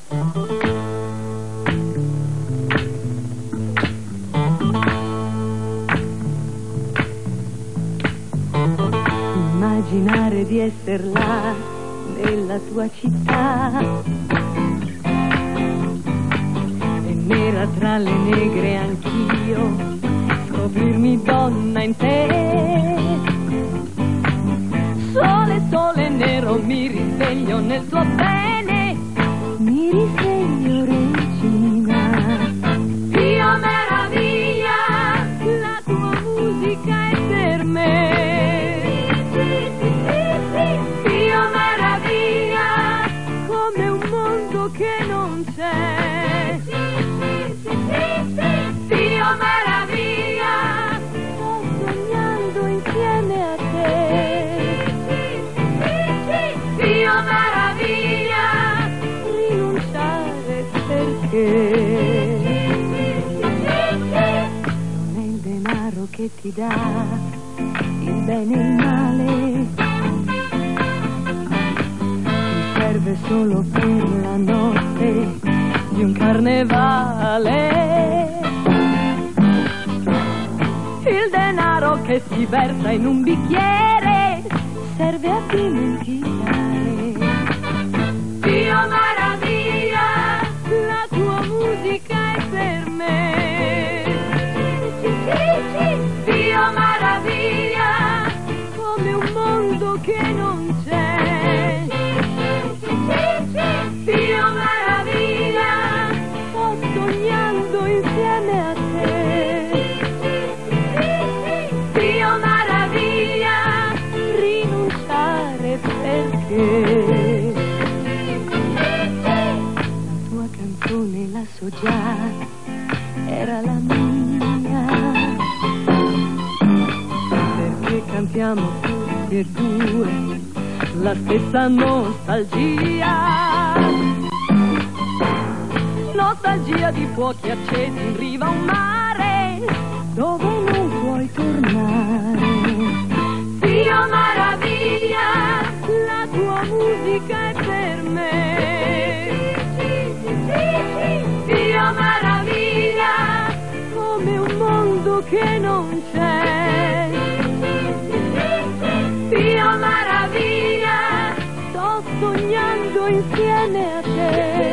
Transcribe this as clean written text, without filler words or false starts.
Immaginare di esser là nella tua città e nera tra le negre anch'io, scoprirmi donna in te. Sole, sole nero, mi risveglio nel tuo bene, mi risveglio regina. Dio meraviglia, la tua musica è per me. Dio meraviglia, come un mondo che non c'è. Dio meraviglia, sto sognando insieme a te. Dio meraviglia, rinunciare perché non è il denaro che ti dà il bene e il male, ti serve solo per la notte di un carnevale. Il denaro che si versa in un bicchiere serve a dimenticare. Dio meraviglia, la tua musica è per me. Dio meraviglia, come un mondo che non c'è. Dio meraviglia, sto sognando insieme a te. Dio meraviglia, rinunciare perché la tua canzone la so già, era la mia, perché cantiamo tutti e due la stessa nostalgia. Nostalgia di fuochi accesi in riva a un mare dove non puoi tornare. Dio meraviglia, la tua musica è per me. Dio meraviglia, come un mondo che non c'è. Dio meraviglia, sto sognando insieme a te.